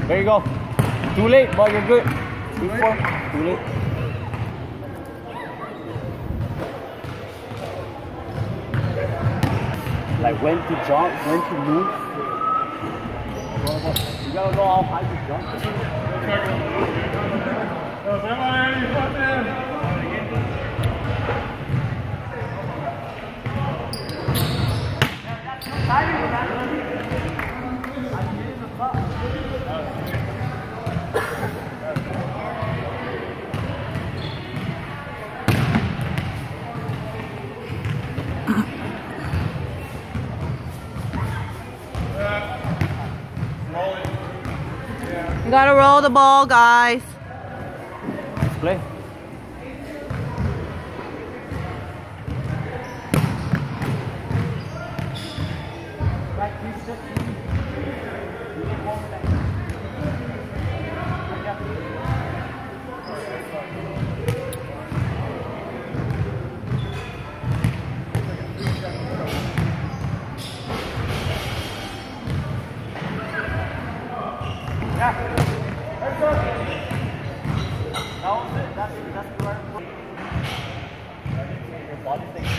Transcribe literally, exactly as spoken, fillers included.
There you go. Too late, but you're good. Too late. Too late. Like when to jump, when to move. You gotta know how high to jump. You gotta roll the ball, guys. Let's play. That was it. That's, that's the right one. Your body thinks